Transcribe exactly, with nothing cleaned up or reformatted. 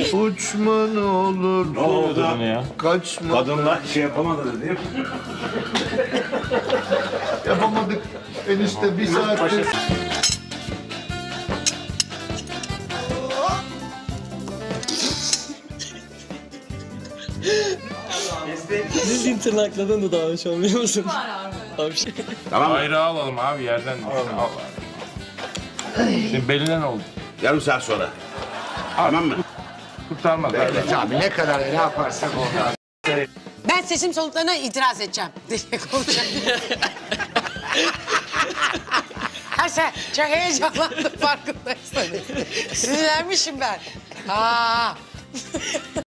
Uçma ne olur. Ne oldu? Ya. Kaçma. Kadınlar şey yapamadı değil mi? Yapamadık. Enişte bir saattir. Bildiğin tırnaklardan da davranış olmuyor musun? Abi şey. Tamam mı? Bayrağı alalım abi yerden düştü. Al. Şimdi beline ne oldu? Yarım saat sonra. Tamam mı? Kurtarmaz abi. Evet abi ne kadar ne yaparsak o. Ben seçim sonuçlarına itiraz edeceğim diye konuşacağım. Ha sen çok heyecanlandım farkındaysanız. Sinirlenmişim ben. Aa.